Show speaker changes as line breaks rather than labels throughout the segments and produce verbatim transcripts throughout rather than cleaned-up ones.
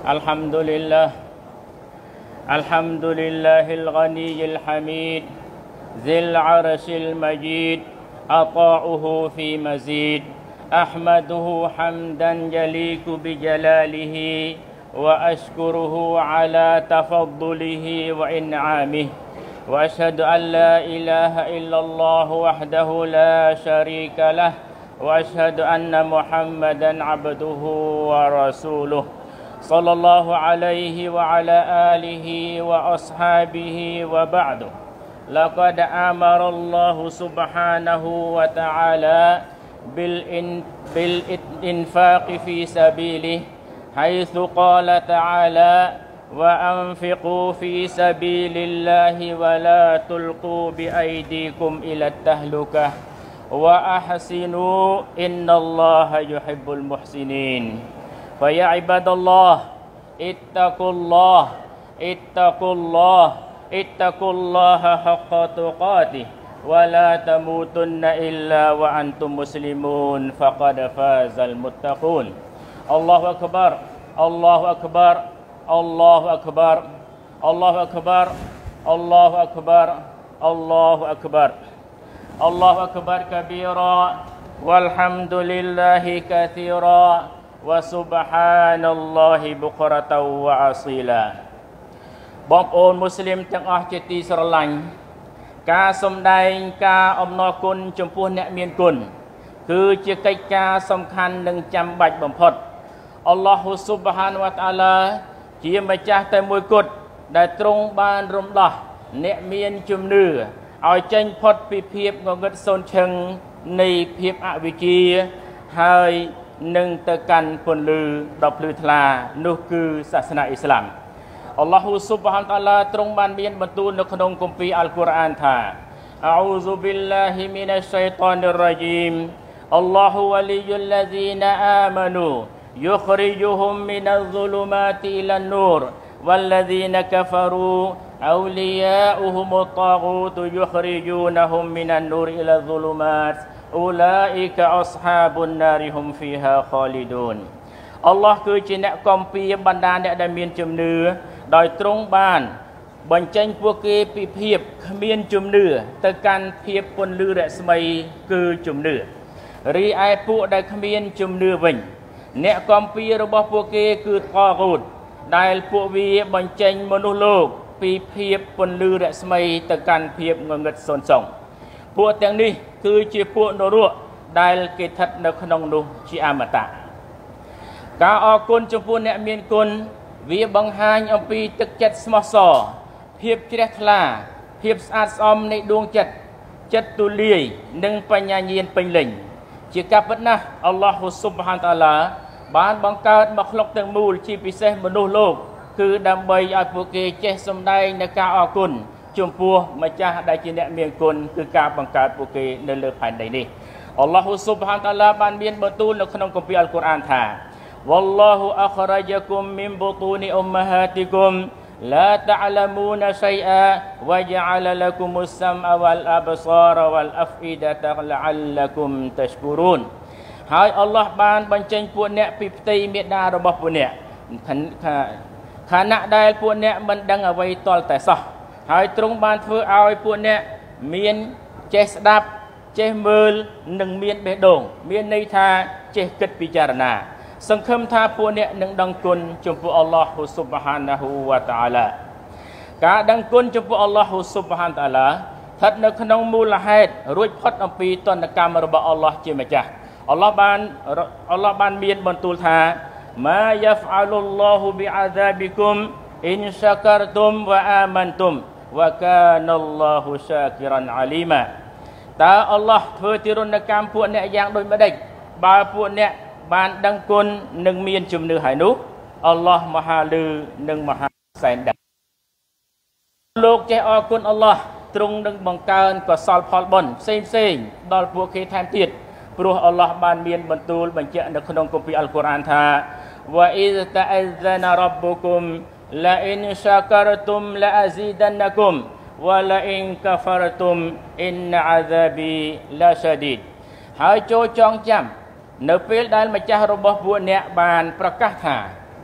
الحمد لله الحمد لله الغني الحميد ذي العرش المجيد عطاؤه في مزيد أحمده حمدا يليق بجلاله وأشكره على تفضله وإنعامه وأشهد أن لا إله إلا الله وحده لا شريك له وأشهد أن محمدا عبده ورسوله صلى الله عليه وعلى آله وأصحابه وبعد لقد أمر الله سبحانه وتعالى بالإنفاق في سبيله حيث قال تعالى وأنفقوا في سبيل الله ولا تلقوا بأيديكم إلى التهلكة وأحسنوا إن الله يحب المحسنين فيا عباد الله اتقوا الله اتقوا الله اتقوا الله حق تقاته ولا تموتن إلا وأنتم مسلمون فقد فاز المتقون الله أكبر الله أكبر الله أكبر الله أكبر الله أكبر الله أكبر الله أكبر كبيرا والحمد لله كثيرا وسبحان الله بكرة وأصيلا បងប្អូនមូស្លីមទាំងអស់ជាទីស្រឡាញ់ការសម្ដែងការអំណរគុណចំពោះអ្នកមានគុណគឺជាកិច្ចការសំខាន់និងចាំបាច់បំផុតអល់ឡោះស៊ុបហានវតាអាឡាជាម្ចាស់តែមួយគត់ដែលទ្រង់បានរំដោះអ្នកមានជំនឿឲ្យចេញផុតពីភាពងងឹតសូន្យឈឹងនៃភាពអវិជ្ជាហើយនឹងទៅកាន់ពន្លឺដ៏ភ្លឺថ្លានោះគឺសាសនាអ៊ីស្លាមអល់ឡោះស៊ុបហានវតាអាឡាទ្រង់បានមានបន្ទូលនៅក្នុងគម្ពីរអល់កុរអានថាអអ៊ូស៊ុប៊ីលឡាហ៊ីមីនស្សៃតានិររ៉ាជីមអល់ឡោះវលីយុលឡាហ្ស៊ីណាអាម៉ានូ يخرجهم من الظلمات إلى النور والذين كفروا أولياؤهم الطاغوت يخرجونهم من النور إلى الظلمات أولئك أصحاب النار هم فيها خالدون អល់ឡោះគឺជាអ្នកកំពីបណ្ដាអ្នកដែលមានជំនឿដោយទ្រង់បានបញ្ចេញពួកគេពីភាពគ្មានជំនឿទៅកាន់ភាពពន្លឺរស្មីគឺជំនឿរីឯពួកដែលគ្មានជំនឿវិញអ្នកកំពីរបស់ពួកគេគឺតហ្គូតដែលពួកវាបញ្ចេញមនុស្សលោកពីភាពពន្លឺរស្មីទៅកាន់ភាពងងឹតសូន្យសងពួកទាំងនេះគឺជាពួកនរកដែលគេស្ថិតនៅក្នុងនោះជាអមតៈការអរគុណចំពោះអ្នកមានគុណវាបង្ហាញអំពីទឹកចិត្តស្មោះសរភាពជ្រះថ្លាភាពស្អាតស្អំនៃដួងចិត្តចិត្តទូលាយនិងបញ្ញាញាណពេញលេញជាការពិតណាស់អល់ឡោះស៊ុបហានតាឡាបានបង្កើតមកខ្លុកទាំងមូលជាពិសេសមនុស្សលោកគឺដើម្បីឲ្យពួកគេចេះសម្ដែងនៅការអរគុណចំពោះម្ចាស់ដែលជាអ្នកមានគុណគឺការបង្កើតពួកគេនៅលើផែនដីនេះអល់ឡោះស៊ុបហានតាឡាបានមានបន្ទូលនៅក្នុងគម្ពីរអល់កុរអានថា والله أخرجكم من بطون أمهاتكم لا تعلمون شيئا وجعل لكم السمع والأبصار والأفئدة لعلكم تشكرون ហើយអល់ឡោះបានបញ្ចេញពួកអ្នកពីផ្ទៃមេដារបស់ពួកអ្នកខណៈដែលពួកអ្នកមិនដឹងអ្វីទាល់តែសោះហើយទ្រង់បានធ្វើឲ្យពួកអ្នកមានចេះស្ដាប់ចេះមើលនិងមានបេះដូងមានន័យថាចេះគិតពិចារណាសង្ឃឹមថាពួកអ្នកនឹងដឹងគុណចំពោះអល់ឡោះស៊ុបហានាហ៊ូវតាអាឡាការដឹងគុណចំពោះអល់ឡោះស៊ុបហានតាអាឡាស្ថិតនៅក្នុងមូលហេតុរួចផុតអំពីទណ្ឌកម្មរបស់អល់ឡោះជាម្ចាស់អល់ឡោះបានអល់ឡោះបានមានបន្ទូលថាម៉ាយ៉ាហ្វអាលុលឡោហ៊ូប៊ីអាហ្សាប៊ីគុមអ៊ីនសាការតុមវ៉ាអាម៉ាន់តុមវ៉ាកានអល់ឡោហ៊ូសាគីរ៉ាន់អាលីម៉ាតើអល់ឡោះធ្វើទារុណកម្មពួកអ្នកយ៉ាងដូចម្ដេចបើពួកអ្នកបានដឹងគុណនិងមានជំនឿហើយនោះអល់ឡោះមហាលឺនិងមហាសែនដឹងលោកចេះអរគុណអល់ឡោះទ្រង់នឹងបង្កើនកុសលផលបុណ្យផ្សេងផ្សេងដល់ពួកគេថែមទៀតព្រោះអល់ឡោះបានមានបន្ទូលបញ្ជាក់នៅក្នុងគម្ពីរអល់កុរអានថាវ៉ាអ៊ីសតាអហ្សាណារ៉ាបុគុមឡាអ៊ីនសាការតុមឡាអាស៊ីដានណាគុមវ៉ាឡាអ៊ីនកាហ្វារតុមអ៊ីនអាហ្សាប៊ីឡាសាឌីដហើយចូលចងចាំនៅពេលដែលម្ចាស់របស់ពួកអ្នកបានប្រកាសថា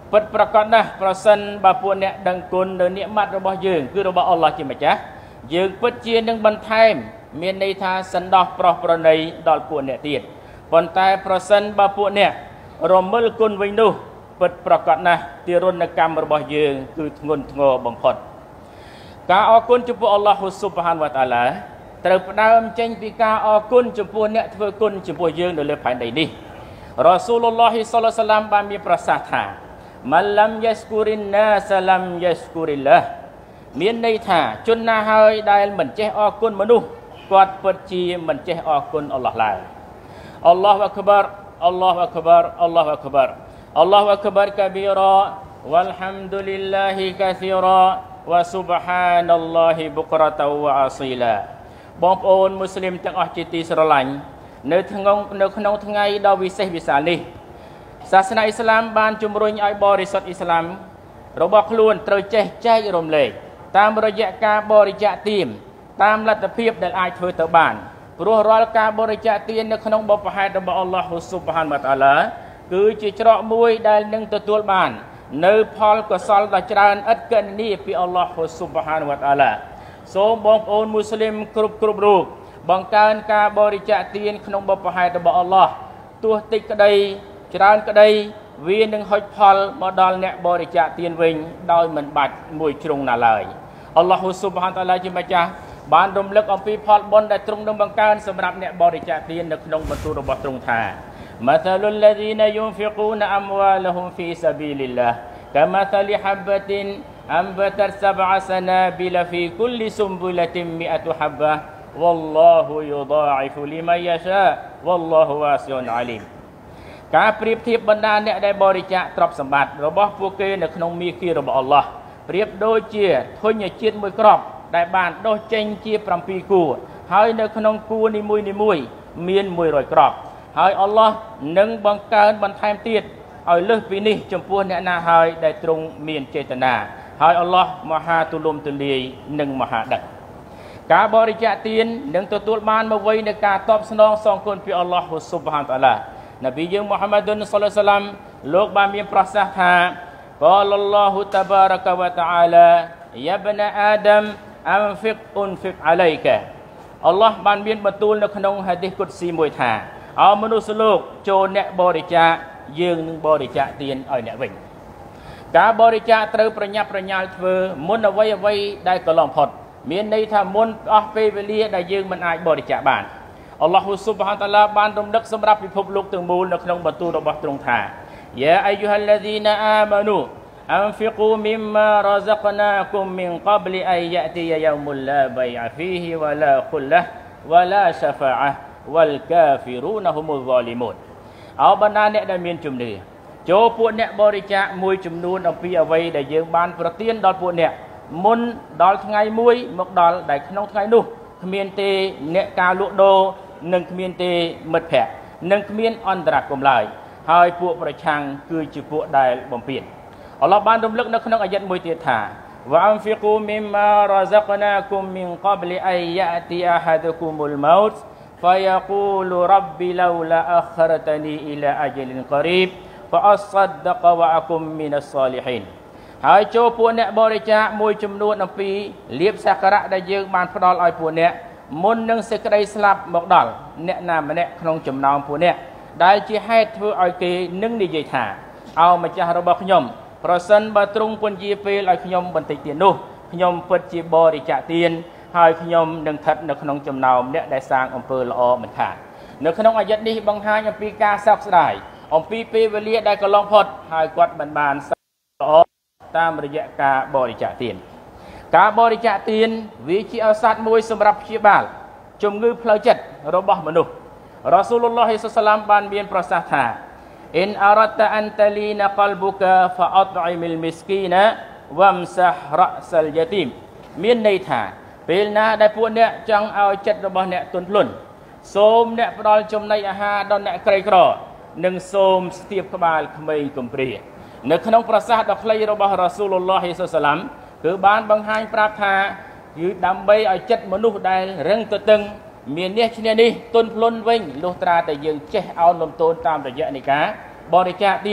ពិតប្រាកដណាស់ប្រសិនបើពួកអ្នកដឹងគុណនៅនិម័តរបស់យើងគឺរបស់អល់ឡោះជាម្ចាស់យើងពិតជានឹងបន្ថែមមានន័យថាសន្តោសប្រោះប្រណីដល់ពួកអ្នកទៀតប៉ុន្តែប្រសិនបើពួកអ្នករមិលគុណវិញនោះពិតប្រាកដណាស់ទារុណកម្មរបស់យើងគឺធ្ងន់ធ្ងរបំផុតការអរគុណចំពោះអល់ឡោះស៊ុបហានវតាឡាត្រូវផ្ដើមចេញពីការអរគុណចំពោះអ្នកធ្វើគុណចំពោះយើងនៅលើផែនដីនេះរ៉ាស៊ូលឡោះសល្លឡោះសាឡាមបានមានប្រសាសន៍ថាម៉ាឡំយ៉ាស្គូរិនណាសាឡាំយ៉ាស្គូរិលឡាមានន័យថាជនណាហើយដែលមិនចេះអរគុណមនុស្សគាត់ពិតជាមិនចេះអរគុណអល់ឡោះឡើយអល់ឡោះអក្បារអល់ឡោះអក្បារអល់ឡោះអក្បារអល់ឡោះអក្បារកាប៊ីរ៉ាវ៉ាល់ហាំឌុលីឡាហ៊ីកាស៊ីរ៉ាវ៉ាស៊ុបហានឡោះបុក្រតវ៉ាអាស៊ីឡាបងប្អូនមូស្លីមទាំងអស់ជាទីស្រឡាញ់នៅក្នុងនៅក្នុងថ្ងៃដ៏វិសេសវិសាលនេះសាសនាអ៊ីស្លាមបានជំរុញឲ្យបរិសុទ្ធអ៊ីស្លាមរបស់ខ្លួនត្រូវចេះចែករំលែកតាមរយៈការបរិច្ចាគទានតាមលទ្ធភាពដែលអាចធ្វើទៅបានព្រោះរាល់ការបរិច្ចាគទាននៅក្នុងបុព្វហេតុរបស់អល់ឡោះស៊ុបហានវតាឡាគឺជាច្រកមួយដែលនឹងទទួលបាននៅផលកុសលដ៏ច្រើនឥតគណនាពីអល់ឡោះស៊ុបហានវតាឡាសូមបងប្អូនមូស្លីមគ្រប់គ្រប់រូបបង្កើនការបរិច្ចាគទានក្នុងបុព្វហេតុរបស់អល់ឡោះទោះតិចក្តីច្រើនក្តីវានឹងហុចផលមកដល់អ្នកបរិច្ចាគទានវិញដោយមិនបាច់មួយជ្រុងណាឡើយអល់ឡោះស៊ុបហានតាឡាជាម្ចាស់បានរំលឹកអំពីផលបុណ្យដែលទ្រង់នឹងបង្កើនសម្រាប់អ្នកបរិច្ចាគទាននៅក្នុងបន្ទូលរបស់ទ្រង់ថាម៉ាសាលុលឡាឌីណាយុនហ្វីកូនអម្វាលហ៊ុមហ្វីសាប៊ីលីឡាកាម៉ាសាលីហាបតិនអម្បតរសបអសណាប៊ីឡាហ្វីគុលសុំបុលតិមីអតុហាបាវ៉ាល់ឡោហ៊ុយុដាអ៊ីហ្វូលីម៉ៃយ៉ាសាវ៉ាល់ឡោហ៊ូវ៉ាស៊ីអ៊ុនអាលីមការប្រៀបធៀបបណ្ដាអ្នកដែលបរិច្ចាគទ្រព្យសម្បត្តិរបស់ពួកគេនៅក្នុងមាគ៌ារបស់អល់ឡោះប្រៀបដូចជាធញ្ញជាតិមួយគ្រាប់ដែលបានដុសចេញជាប្រាំពីរគួរហើយនៅក្នុងគួរនីមួយនីមួយមានមួយរយគ្រាប់ហើយអល់ឡោះនឹងបង្កើនបន្ថែមទៀតឲ្យលើសពីនេះចំពោះអ្នកណាហើយដែលទ្រង់មានចេតនាហើយអល់ឡោះមហាទូលំទូលាយនិងមហាដឹកការបរិច្ចាគទាននឹងទទួលបានមកវិញនៃការតបស្នងសងគុណពីអល់ឡោះស៊ុបហានតាឡានប៊ីយើងមូហាម៉ាឌុនសល្លឡោះសាឡាមលោកបានមានប្រសាសន៍ថាកលអល់ឡោះតបារកវតាអាឡាយ៉ាបណាអាដាមអនហ្វិកអ៊ុនហ្វិកអាឡៃកាអល់ឡោះបានមានបន្ទូលនៅក្នុងហាឌីសគុតស៊ីមួយថាអោមនុស្សលោកចូលអ្នកបរិច្ចាគយើងនឹងបរិច្ចាគទានឲ្យអ្នកវិញការបរិច្ចាគត្រូវប្រញាប់ប្រញាល់ធ្វើមុនអ្វីអ្វីដែលកន្លងផុតមានន័យថាមុនអស់ពេលវេលាដែលយើងមិនអាចបរិច្ចាគបានអល់ឡោះស៊ុបហានតាឡាបានរំលឹកសម្រាប់ពិភពលោកទាំងមូលនៅក្នុងបន្ទូលរបស់ទ្រង់ថាយ៉ាអាយុហាល់ឡាឌីណាអាម៉ានូأنفقوا مما رزقناكم من قبل أن يأتي يوم لا بيع فيه ولا خلة ولا شفاعة والكافرون هم الظالمون អោបណ្ដាអ្នកដែលមានជំនឿចូលពួកអ្នកបរិច្ចាគមួយចំនួនអំពីអ្វីដែលយើងបានប្រទានដល់ពួកអ្នកមុនដល់ថ្ងៃមួយមកដល់ដែលក្នុងថ្ងៃនោះគ្មានទេអ្នកការលក់ដូរនិងគ្មានទេមិត្តភ័ក្តិនិងគ្មានអន្តរកម្មឡើយហើយពួកប្រឆាំងគឺជាពួកដែលបំពានអល់ឡោះបានរំលឹកនៅក្នុងអាយ៉ាតមួយទៀតថាវ៉ាអនហ្វីគូមីម៉ារ៉ាហ្សាកណាគុមមីនកបលអៃយ៉ាទីអាហាដុគុមុលម៉ោតហ្វាយ៉ាគូលរ៉ប៊ីឡូឡាអខរតនីអ៊ីឡាអជលករីបហ្វាអស្ដកវ៉អាគុមមីនស្សាលីហ៊ីនហើយចូលពួកអ្នកបរិច្ចាគមួយចំនួនអំពីលៀបសក្ការៈដែលយើងបានផ្ដល់ឲ្យពួកអ្នកមុននឹងសេចក្តីស្លាប់មកដល់អ្នកណាម្នាក់ក្នុងចំណោមពួកអ្នកដែលជាហេតុធ្វើឲ្យគេនឹងនិយាយថាអោម្ចាស់របស់ខ្ញុំប្រសិនបើទ្រង់ពន្យាពេលឲ្យខ្ញុំបន្តិចទៀតនោះខ្ញុំពិតជាបរិច្ចាគទានហើយខ្ញុំនឹងស្ថិតនៅក្នុងចំណោមអ្នកដែលសាងអំពើល្អមិនខាននៅក្នុងអាយ៉ាតនេះបង្ហាញអំពីការសោកស្ដាយអំពីពេលវេលាដែលកន្លងផុតហើយគាត់មិនបានសាងល្អតាមរយៈការបរិច្ចាគទានការបរិច្ចាគទានវាជាឱសថមួយសម្រាប់ព្យាបាលជំងឺផ្លូវចិត្តរបស់មនុស្សរ៉ាស៊ូលឡោះសល្លាមបានមានប្រសាសន៍ថាإن أردت أن تلين قلبك فأطعم المسكين وامسح رأس اليتيم មានន័យថាពេលណាដែលពួកអ្នកចង់ឲ្យចិត្តរបស់អ្នកទន់ភ្លន់សូមអ្នកផ្ដល់ចំណីអាហារដល់អ្នកក្រីក្រនិងសូមស្ទាបក្បាលក្មេងកំព្រានៅក្នុងប្រសាសន៍ដ៏ខ្លីរបស់រ៉ាស៊ូលឡោះសល្លាមគឺបានបង្ហាញប្រាប់ថាគឺដើម្បីឲ្យចិត្តមនុស្សដែលរឹងទទឹងមាននេះឈ្នះនេះទន់ភ្លន់វិញលុះត្រាតែយើងចេះអោនលំទោនតាមរយៈនៃការបរិច្ចាគទាន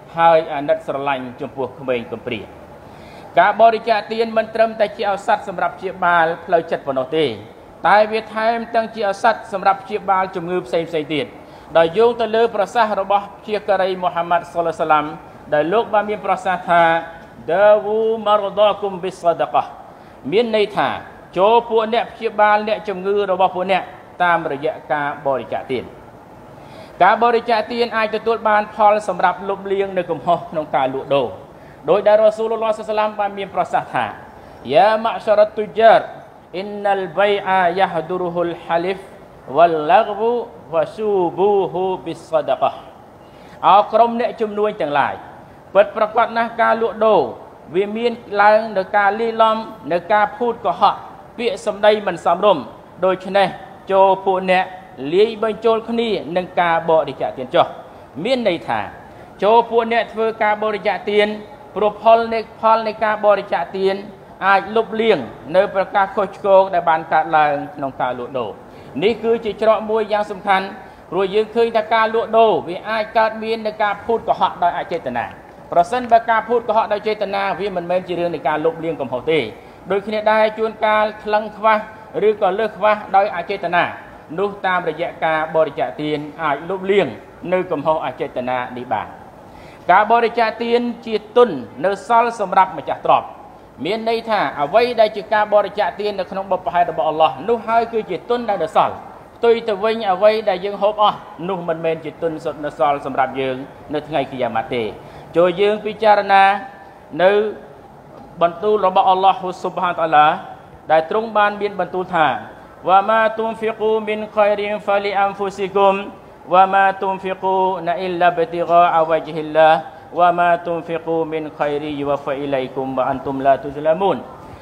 ហើយអាណិតស្រឡាញ់ចំពោះក្មេងកំព្រាការបរិច្ចាគទានមិនត្រឹមតែជាឱសថសម្រាប់ព្យាបាលផ្លូវចិត្តប៉ុណ្ណោះទេតែវាថែមទាំងជាឱសថសម្រាប់ព្យាបាលជំងឺផ្សេងៗទៀតដោយយោងទៅលើប្រសាសន៍របស់ជាការីមូហាម៉ាត់សល្លឡោះសាឡាំដែលលោកបានមានប្រសាសន៍ថាដាវូមរដាគុំបិសដកះមានន័យថាចូលពួកអ្នកព្យាបាលអ្នកជំងឺរបស់ពួកអ្នកតាមរយៈការបរិច្ចាគទានការបរិច្ចាគទានអាចទទួលបានផលសម្រាប់លុបលាងនៅកំហុសក្នុងការលក់ដូរដោយដែលរ៉ាស៊ូលឡោះសល្លឡោះបានមានប្រសាសន៍ថាយ៉ាម៉ាក់សារ៉ាត់ទុជារអ៊ីនណលបៃអាយ៉ាហ្ឌុរុហ៊ុលហាលីហ្វវលឡហ្វូវស៊ូប៊ូហ៊ូបិសដកះអោក្រុមអ្នកជំនួញទាំងឡាយពិតប្រាកដណាស់ការលក់ដូរវាមានឡើងនៅការលីឡំនៅការភូតកុហកពាក្យសម្ដីមិនសមរម្យដូច្នេះចូលពួកអ្នកលាយបញ្ចូលគ្នានឹងការបរិច្ចាគទានចុះមានន័យថាចូលពួកអ្នកធ្វើការបរិច្ចាគទានព្រោះផលនៃផលនៃការបរិច្ចាគទានអាចលុបលាងនៅប្រការខុសឆ្គងដែលបានកើតឡើងក្នុងការលក់ដូរនេះគឺជាច្រកមួយយ៉ាងសំខាន់ព្រោះយើងឃើញថាការលក់ដូរវាអាចកើតមាននៅការភូតកុហកដោយអចេតនាប្រសិនបើការភូតកុហកដោយចេតនាវាមិនមែនជារឿងនៃការលុបលាងកំហុសទេដូចគ្នាដែរជួនកាលថ្លឹងខ្វះឬក៏លើសខ្វះដោយអចេតនានោះតាមរយៈការបរិច្ចាគទានអាចលុបលាងនៅកំហុសអចេតនានេះបានការបរិច្ចាគទានជាទុននៅសល់សម្រាប់ម្ចាស់ទ្រព្យមានន័យថាអ្វីដែលជាការបរិច្ចាគទាននៅក្នុងបុព្វហេតុរបស់អល់ឡោះនោះហើយគឺជាទុនដែលនៅសល់ផ្ទុយទៅវិញអ្វីដែលយើងហូបអស់នោះមិនមែនជាទុនសុទ្ធនៅសល់សម្រាប់យើងនៅថ្ងៃគីយ៉ាម៉ាត់ទេចូលយើងពិចារណានៅបន្ទូលរបស់អល់ឡោះស៊ុបហានតាឡាដែលទ្រង់បានមានបន្ទូលថាវ៉ាម៉ាទុនហ្វីគូមីនខៃរិនហ្វាលីអានហ្វូស៊ីគុមវ៉ាម៉ាទុនហ្វីគូណាអ៊ីឡាបទីហ្កាអវ៉ាជហ៊ីឡាវ៉ាម៉ាទុនហ្វីគូមីនខៃរីវ៉ាហ្វអ៊ីឡៃគុមវ៉ាអានតុមឡាទុស្លាមូន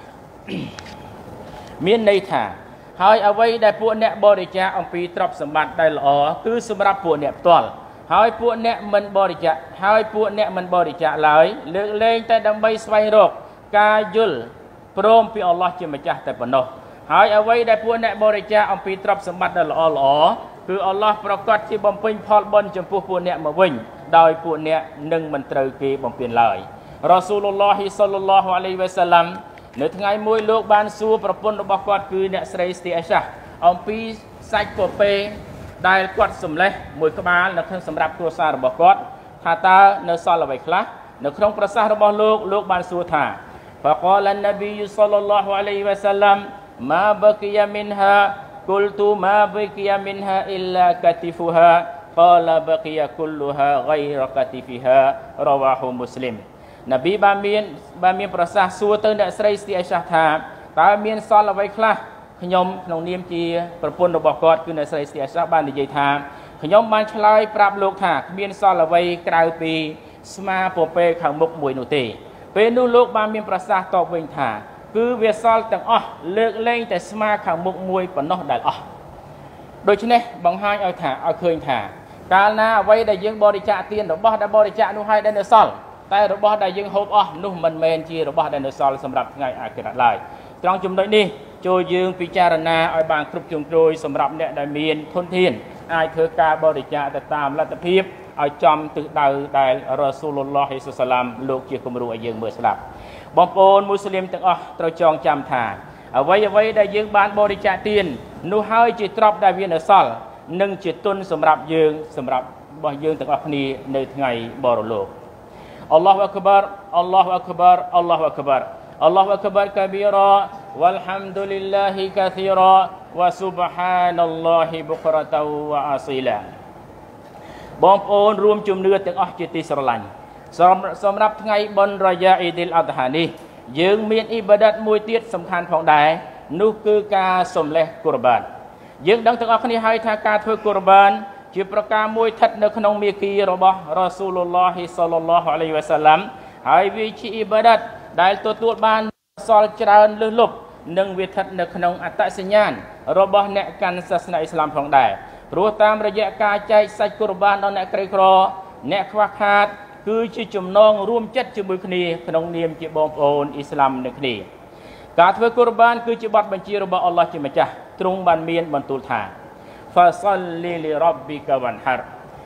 មានន័យថាហើយអ្វីដែលពួកអ្នកបរិច្ចាគអំពីទ្រព្យសម្បត្តិដែលល្អគឺសម្រាប់ពួកអ្នកផ្ទាល់ហើយពួកអ្នកមិនបរិច្ចាគហើយពួកអ្នកមិនបរិច្ចាគឡើយលើកលែងតែដើម្បីស្វែងរកការយល់ព្រមពីអល់ឡោះជាម្ចាស់តែប៉ុណ្ណោះហើយអ្វីដែលពួកអ្នកបរិច្ចាគអំពីទ្រព្យសម្បត្តិដែលល្អល្អគឺអល់ឡោះប្រកាសជាបំពេញផលបុណ្យចំពោះពួកអ្នកមកវិញដោយពួកអ្នកនឹងមិនត្រូវគេបំពេញឡើយរ៉ាស៊ូលឡោះសល្លឡោះអាឡៃហ៊ីវ៉ាសាឡាំនៅថ្ងៃមួយលោកបានសួរប្រពន្ធរបស់គាត់គឺអ្នកស្រីស្ទីអេសាអំពីសាច់ពពែដែលគាត់សម្លេះមួយក្បាលនៅក្នុងសម្រាប់គ្រួសាររបស់គាត់ថាតើនៅសល់អ្វីខ្លះនៅក្នុងប្រសាសន៍របស់លោកលោកបានសួរថា فقال النبي صلى الله عليه وسلم ما بقي منها قلت ما بقي منها إلا كتفها قال بقي كلها غير كتفها رواه مسلم នប៊ីបានមានបានមានប្រសាសន៍សួរទៅអ្នកស្រីស្ទីអេសាថាតើមានសល់អ្វីខ្លះខ្ញុំក្នុងនាមជាប្រពន្ធរបស់គាត់គឺអ្នកស្រីស្ទីអេសាបាននិយាយថាខ្ញុំបានឆ្លើយប្រាប់លោកថាគ្មានសល់អ្វីក្រៅពីស្មាពពែខាងមុខមួយនោះទេពេលនោះលោកបានមានប្រសាសន៍តបវិញថាគឺវាសល់ទាំងអស់លើកលែងតែស្មាខាងមុខមួយប៉ុណ្ណោះដែលអស់ដូច្នេះបង្ហាញឲ្យថាឲ្យឃើញថាកាលណាអ្វីដែលយើងបរិច្ចាគទានរបស់ដែលបរិច្ចាគនោះឲ្យដែលនៅសល់តែរបស់ដែលយើងហូបអស់នោះមិនមែនជារបស់ដែលនៅសល់សម្រាប់ថ្ងៃអាខិរ៉ាត់ឡើយត្រង់ចំណុចនេះចូលយើងពិចារណាឲ្យបានគ្រប់ជ្រុងជ្រោយសម្រាប់អ្នកដែលមានធនធានអាចធ្វើការបរិច្ចាគទៅតាមលទ្ធភាពឲ្យចំទិសដៅដែលរ៉ាស៊ូលឡោះសល្លាមលោកជាគំរូឲ្យយើងមើលស្ដាប់បងប្អូនមូស្លីមទាំងអស់ត្រូវចងចាំថាអ្វីអ្វីដែលយើងបានបរិច្ចាគទាននោះហើយជាទ្រព្យដែលវានៅសល់និងជាទុនសម្រាប់យើងសម្រាប់របស់យើងទាំងអស់គ្នានៅថ្ងៃបរលោកអល់ឡោះអក្បារអល់ឡោះអក្បារអល់ឡោះអក្បារអល់ឡោះអក្បារកាប៊ីរ៉ាវ៉ាល់ហាំឌុលីឡាហ៊ីកាធីរ៉ាវ៉ាស៊ុបហានឡោះបុក្រតវ៉ាអាស៊ីឡាបងប្អូនរួមជំនឿទាំងអស់ជាទីស្រឡាញ់សម្រាប់ថ្ងៃបុណ្យរយ៉ាអ៊ីឌីលអាដហានេះយើងមានអ៊ីបាដាតមួយទៀតសំខាន់ផងដែរនោះគឺការសំលេះកុរបានយើងដឹងទាំងអស់គ្នាហើយថាការធ្វើកុរបានជាប្រការមួយស្ថិតនៅក្នុងមាគីរបស់រ៉ាស៊ូលឡោះសល្លឡោះអាឡៃហ៊ីវ៉ាសាឡាំហើយវាជាអ៊ីបាដាតដែលទទួលបានសល់ច្រើនលើសលប់និងវាស្ថិតនៅក្នុងអត្តសញ្ញាណរបស់អ្នកកាន់សាសនាអ៊ីស្លាមផងដែរព្រោះតាមរយៈការចែកសាច់កុរបានដល់អ្នកក្រីក្រអ្នកខ្វះខាតគឺជាចំណងរួមចិត្តជាមួយគ្នាក្នុងនាមជាបងប្អូនអ៊ីស្លាមនឹងគ្នាការធ្វើកុរបានគឺជាបទបញ្ជារបស់អល់ឡោះជាម្ចាស់ទ្រង់បានមានបន្ទូលថា Fasalli li rabbika wanhar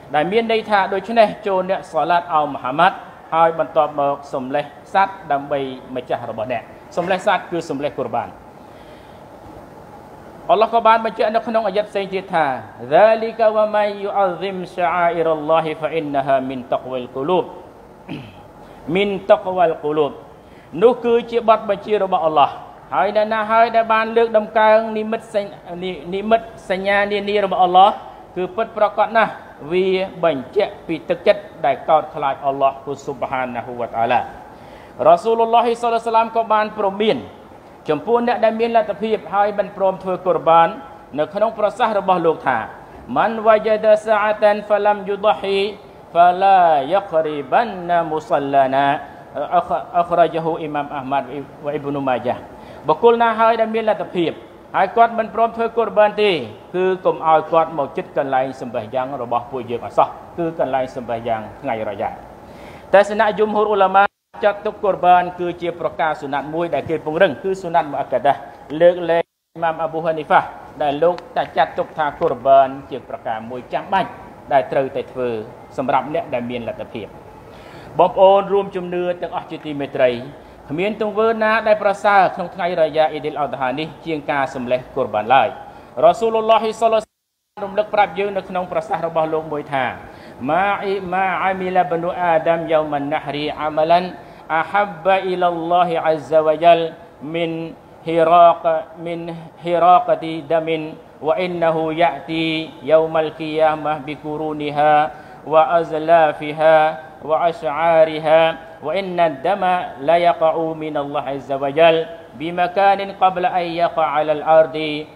ដែលមានន័យថាដូច្នេះចូលអ្នកសាឡាតអោមូហាម៉ាត់ហើយបន្ទាប់មកសំលេះសត្វដើម្បីម្ចាស់របស់អ្នកសំលេះសត្វគឺសំលេះកុរបានអល់ឡោះក៏បានបញ្ជាក់នៅក្នុងអាយ៉ាត់ផ្សេងទៀតថា Dzalika wa may yu'azzim sha'airallahi fa innaha min taqwal qulub min taqwal qulub នោះគឺជាបទបញ្ជារបស់អល់ឡោះហើយអ្នកណាហើយដែលបានលើកដំកើងនិមិត្តនិមិត្តសញ្ញានានារបស់អល់ឡោះគឺពិតប្រាកដណាស់វាបញ្ជាក់ពីទឹកចិត្តដែលកោតខ្លាចអល់ឡោះគូស៊ុបហានាហ៊ូវតាអាឡារ៉ាស៊ូលុលឡោះសល្លឡោះអាឡៃហ៊ីវសល្លាមក៏បានព្រមានចំពោះអ្នកដែលមានលទ្ធភាពហើយមិនព្រមធ្វើកុរបាននៅក្នុងប្រសាសន៍របស់លោកថាមិនវ៉ាយ៉ាដាសាអាតានហ្វាឡាំយុដហ៊ីហ្វាឡាយ៉ាក្រីបានណាមុសល្លាណាអខរ៉ាជហ៊ូអ៊ីម៉ាមអាហ្មាត់វ៉ៃអ៊ីប្នុម៉ាយ៉ាបុគ្គលណាហើយដែលមានលទ្ធភាពហើយគាត់មិនព្រមធ្វើកុរបានទេគឺកុំឲ្យគាត់មកចិត្តកន្លែងសម្បះយ៉ាងរបស់ពួកយើងអសោះគឺកន្លែងសម្បះយ៉ាងថ្ងៃរយ៉ាតែសនៈយមហ៊ូរអ៊ូឡាម៉ាចាត់ទុកកុរបានគឺជាប្រការសុណាត់មួយដែលគេពង្រឹងគឺសុណាត់មុអក្កាដាលើកលែងអ៊ីម៉ាមអាប៊ូហានីហ្វាដែលលោកតែចាត់ទុកថាកុរបានជាប្រការមួយចាំបាច់ដែលត្រូវតែធ្វើសម្រាប់អ្នកដែលមានលទ្ធភាពបងប្អូនរួមជំនឿទាំងអស់ជាទីមេត្រីគ្មានទង្វើណាដែលប្រសើរក្នុងថ្ងៃរយ៉ាអ៊ីឌីលអ៊ុដហានេះជាងការសម្លេះកុរបានឡើយរ៉ាស៊ូលុលឡោះសល្លឡោះរំលឹកប្រាប់យើងនៅក្នុងប្រសាសន៍របស់លោកមួយថាម៉ាអ៊ីម៉ាអាមីឡាបនូអាដាមយ៉ូមិនណាហ្រីអាម៉ាឡានអហាបអ៊ីឡាឡោះអាហ្សាវ៉ាយ៉ាលមិនហ៊ីរ៉ាកមិនហ៊ីរ៉ាកទីដាមិនវ៉អ៊ីនណហ៊ូយ៉ាទីយ៉ូម៉ាល់គីយ៉ាម៉ាប៊ីគូរូនីហាវ៉អាហ្សឡាហ្វីហាវ៉អាស្អារីហាوإن الدم لا يقع من الله عز وجل بمكان قبل أن يقع على الأرض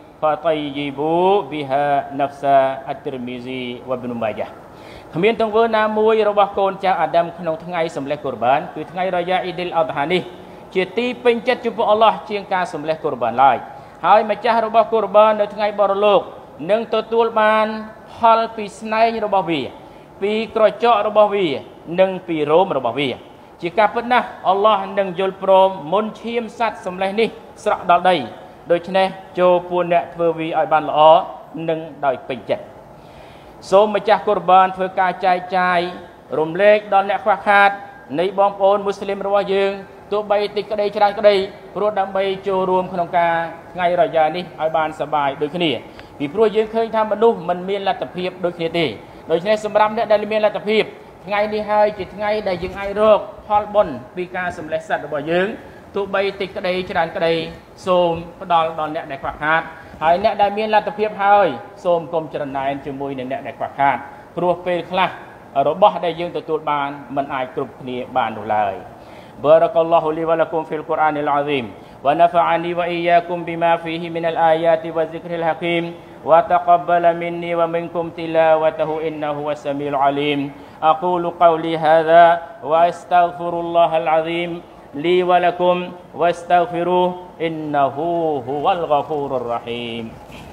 فطيبوا بها نفس الترمذي وابن ماجه គ្មានទង្វើណាមួយរបស់កូនចៅអាដាមក្នុងថ្ងៃសម្លេះកុរបានគឺថ្ងៃរយ៉ាអ៊ីឌីលអ៊ុដហានេះជាទីពេញចិត្តចំពោះអល់ឡោះជាងការសម្លេះកុរបានឡើយហើយម្ចាស់របស់កុរបាននៅថ្ងៃបរលោកនឹងទទួលបានផលពីស្នែងរបស់វាពីក្រចករបស់វានិងពីរោមរបស់វាជាការពិតណាស់អល់ឡោះនឹងយល់ព្រមមុនឈាមសត្វសម្លេះនេះស្រក់ដល់ដីដូច្នេះចូលពួកអ្នកធ្វើវាឲ្យបានល្អនិងដោយពេញចិត្តសូមម្ចាស់កុរបានធ្វើការចែកចាយរំលែកដល់អ្នកខ្វះខាតនៃបងប្អូនមូស្លីមរបស់យើងទោះបីតិចក្តីច្រើនក្តីព្រោះដើម្បីចូលរួមក្នុងការថ្ងៃរយ៉ានេះឲ្យបានសប្បាយដូចគ្នាពីព្រោះយើងឃើញថាមនុស្សមិនមានលទ្ធភាពដូចគ្នាទេដូច្នេះសម្រាប់អ្នកដែលមានលទ្ធភាពថ្ងៃនេះហើយជាថ្ងៃដែលយើងអាចរកផលបុណ្យពីការសម្លេះសត្វរបស់យើងទោះបីតិចក្តីច្រើនក្តីសូមផ្ដល់ដល់អ្នកដែលខ្វះខាតហើយអ្នកដែលមានលទ្ធភាពហើយសូមកុំច្រណែនជាមួយនឹងអ្នកដែលខ្វះខាតព្រោះពេលខ្លះរបស់ដែលយើងទទួលបានមិនអាចគ្រប់គ្នាបាននោះឡើយ Barakallahu li wa lakum fil Qur'anil azim wa nafa'ani wa iyyakum bima fihi minal ayati wa dzikril hakim wa taqabbala minni wa minkum tilawatahu innahu was-sami'ul alim أقول قولي هذا وأستغفر الله العظيم لي ولكم واستغفروه إنه هو الغفور الرحيم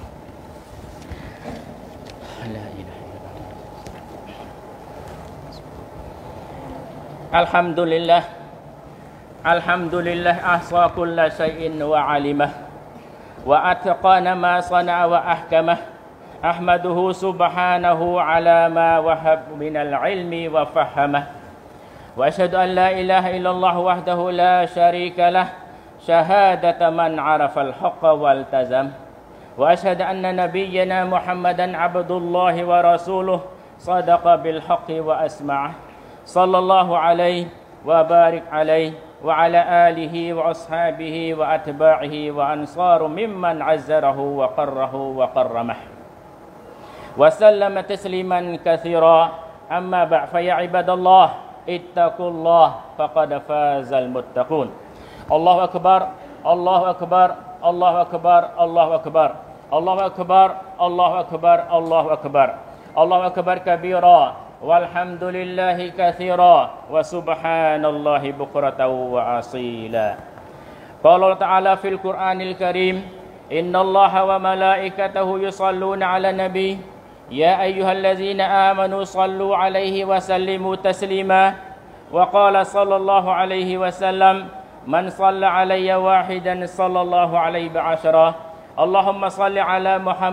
لا إله إلا الله الحمد لله الحمد لله أحصى كل شيء وعلمه وأتقن ما صنع وأحكمه أحمده سبحانه على ما وهب من العلم وفهمه وأشهد أن لا إله إلا الله وحده لا شريك له شهادة من عرف الحق والتزم وأشهد أن نبينا محمدا عبد الله ورسوله صدق بالحق وأسمعه صلى الله عليه وبارك عليه وعلى آله وأصحابه وأتباعه وأنصار ممن عزره وقره وقرمه وسلم تسليما كثيرا أما بعد فيا عباد الله اتقوا الله فقد فاز المتقون الله أكبر الله أكبر الله أكبر الله أكبر الله أكبر الله أكبر الله أكبر الله أكبر كبيرا والحمد لله كثيرا وسبحان الله بكرة وأصيلا قال الله تعالى في القرآن الكريم إن الله وملائكته يصلون على النبي يا أيها الذين آمنوا صلوا عليه وسلموا تسليما وقال صلى الله عليه وسلم من صلى علي واحدا صلى الله عليه بعشرة اللهم صل على محمد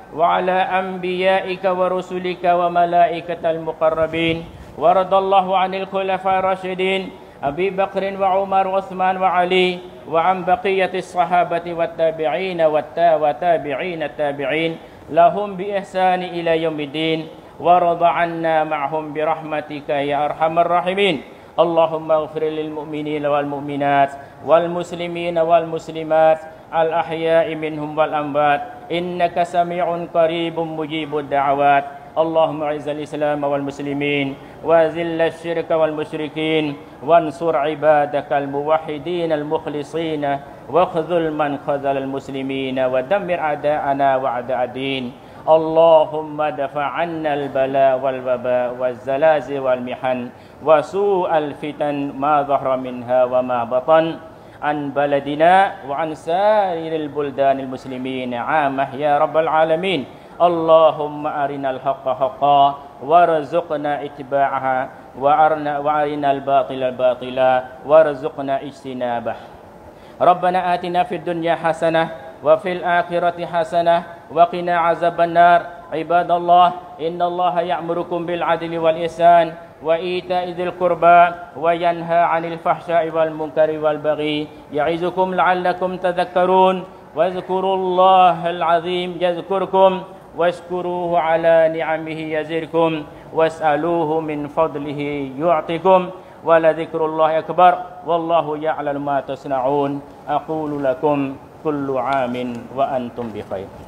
وعلى أنبيائك ورسلك وملائكة المقربين. وارض الله عن الخلفاء الراشدين أبي بكر وعمر وعثمان وعلي، وعن بقية الصحابة والتابعين والتابعين التابعين لهم بإحسان إلى يوم الدين، وارض عنا معهم برحمتك يا أرحم الراحمين. اللهم اغفر للمؤمنين والمؤمنات والمسلمين والمسلمات الأحياء منهم والأموات، إنك سميع قريب مجيب الدعوات. اللهم اعز الإسلام والمسلمين وأذل الشرك والمشركين، وانصر عبادك الموحدين المخلصين، واخذل من خذل المسلمين، ودمر أعداءنا وأعداء الدين. اللهم دفع عنا البلاء والوباء والزلازل والمحن وسوء الفتن ما ظهر منها وما بطن عن بلدنا وعن سائر البلدان المسلمين عامة يا رب العالمين. اللهم أرنا الحق حقا وارزقنا اتباعها، وأرنا الباطل باطلا وارزقنا اجتنابه. ربنا آتنا في الدنيا حسنة وفي الآخرة حسنة وقنا عذاب النار. عباد الله، إن الله يأمركم بالعدل والإحسان وإيتاء ذي القربى وينهى عن الفحشاء والمنكر والبغي، يعظكم لعلكم تذكرون. واذكروا الله العظيم يذكركم، واشكروه على نعمه يزدكم، واسألوه من فضله يعطكم، ولذكر الله أكبر والله يعلم ما تصنعون. أقول لكم كل عام وأنتم بخير.